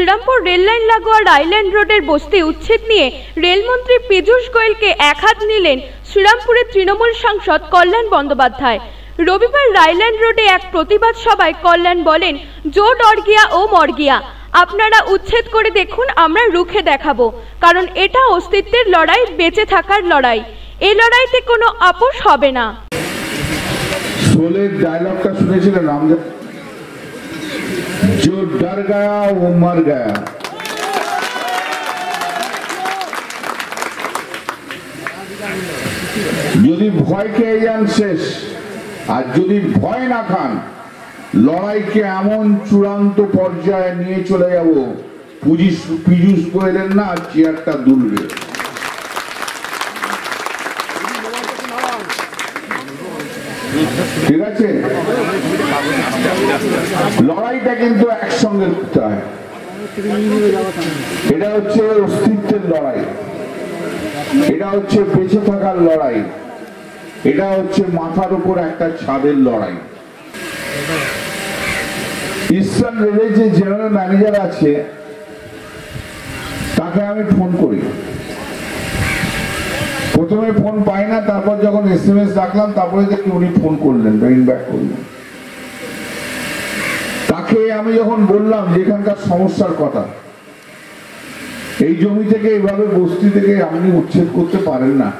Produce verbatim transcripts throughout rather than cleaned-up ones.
Serampore rail line লাগোয়া রায়ল্যান্ড রোডের বস্তি উচ্ছেদ নিয়ে রেলমন্ত্রী পীযূষ গোয়েলকে এক হাত নিলেন শ্রীরামপুরের তৃণমূল সাংসদ কল্যাণ বন্দ্যোপাধ্যায়। রবিবার রায়ল্যান্ড রোডে এক প্রতিবাদ সভায় কল্যাণ বলেন, জো ডর গিয়া ও মর গিয়া, আপনারা উচ্ছেদ করে দেখুন, আমরা রুখে দেখাবো, কারণ এটা অস্তিত্বের লড়াই, বেঁচে থাকার লড়াই। এই লড়াইতে কোনো আপোষ হবে না। শোলের ডায়লগটা শুনেছিলেন আমজাদ, जो डर गया वो मर गया। যদি ভয় খেয়ে যান শেষ, আর যদি ভয় না খান লড়াইকে এমন চূড়ান্ত পর্যায়ে নিয়ে চলে যাব, পীযূষ গোয়েলের না চেয়ারটা দুলবে। ঠিক আছে, লড়াইটা কিন্তু একসঙ্গে করতে হয়। এটা হচ্ছে অস্তিত্বের লড়াই, এটা হচ্ছে বেঁচে থাকার লড়াই, এটা হচ্ছে মাথার উপর একটা ছাদের লড়াই। ইস্টার্ন রেলের যে জেনারেল ম্যানেজার আছে তাকে আমি ফোন করি, প্রথমে ফোন পাই না, তারপর যখন এস এম এস ডাকলাম তারপরে দেখি উনি ফোন করলেন, রিং ব্যাক করলেন। তাকে আমি যখন বললাম যে এখানকার সমস্যার কথা, এই জমি থেকে এইভাবে বস্তি থেকে আপনি উচ্ছেদ করতে পারেন না,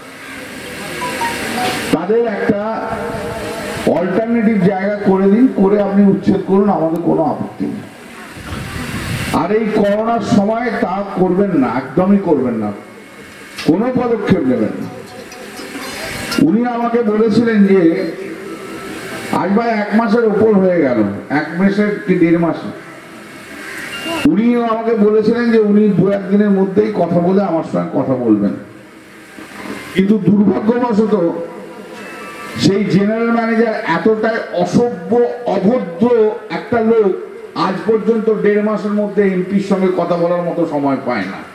তাদের একটা অল্টারনেটিভ জায়গা করে দিন, করে আপনি উচ্ছেদ করুন, আমাদের কোনো আপত্তি নেই। আর এই করোনার সময় তা করবেন না, একদমই করবেন না, কোনো পদক্ষেপ নেবেন না। উনি আমাকে বলেছিলেন যে আজ ভাই এক মাসের উপর হয়ে গেল, এক মাসের কি দেড় মাসে, উনি আমাকে বলেছিলেন যে উনি দু একদিনের মধ্যেই কথা বলে আমার সঙ্গে কথা বলবেন। কিন্তু দুর্ভাগ্যবশত সেই জেনারেল ম্যানেজার এতটাই অসভ্য অভদ্র একটা লোক, আজ পর্যন্ত দেড় মাসের মধ্যে এমপির সঙ্গে কথা বলার মতো সময় পায় না।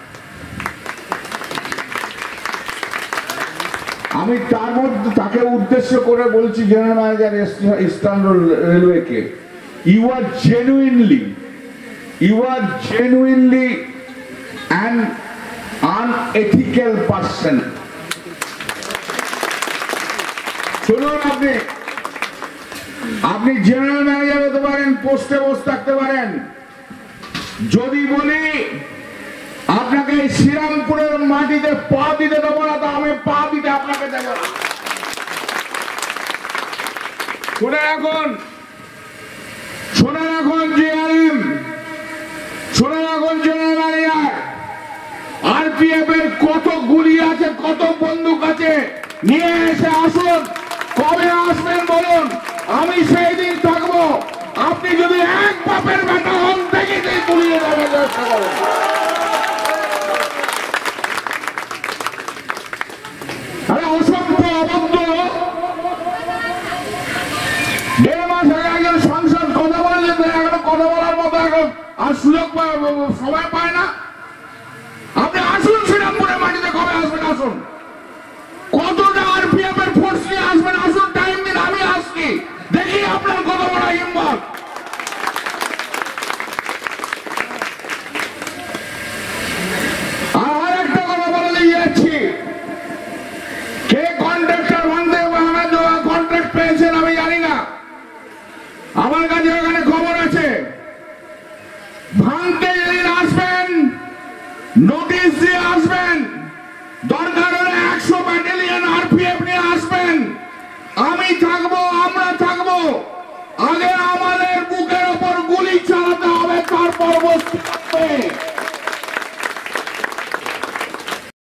আমি তার মধ্যে তাকে উদ্দেশ্য করে বলছি, জেনারেল ম্যানেজার ইস্টার্ন রেলওয়েকে, you are genuinely you are genuinely an unethical person. শুনুন, আপনি আপনি জেনারেল ম্যানেজার হতে পারেন, পোস্টে বসে থাকতে পারেন, যদি বলি আপনাকে শ্রীরামপুরের মাটিতে পা দিতে দেবো না, তো আমি পা দিতে আপনাকে দেব না। শুনে রাখুন, শুনে রাখুন জিআরএম, শুনে রাখুন জেনারেল ম্যানেজার, আরপিএফ এর কত গুলি আছে, কত বন্দুক আছে, নিয়ে এসে আসুন। কবে আসবেন বলুন, আমি সেই দিন থাকবো। আপনি যদি এক বাপের বেটা হন, দেখে গুলিয়ে দেওয়ার চেষ্টা করেন। আরে অসভ্য অভদ্র, দেড় মাস আগে একজন সংসদ কথা বলে, এখন কথা বলার মতো এখন আর সুযোগ সময় পায় না। আপনি আসুন শ্রীরামপুরের মাটিতে, কবে আসবেন আসুন, কতটা আরপিএফ এর ফোর্স নিয়ে আসবেন আসুন, টাইম দিন, আমি আসছি, দেখি আপনার কত বড় হিম্মত। আর একটা কথা বলে যাচ্ছি, কে কন্ট্রাক্টর ভাঙতে কন্ট্রাক্ট পেয়েছেন আমি জানি না, আমার কাছে ওখানে খবর আছে। ভাঙতে যেদিন আসবেন নোটিশ দিয়ে আসবেন, দরকার হলে একশো ব্যাটালিয়ন আরপিএফ নিয়ে আসবেন, আমি থাকবো, আমরা থাকবো। আগে আমাদের বুকের ওপর গুলি চালাতে হবে, তারপর বসতে হবে।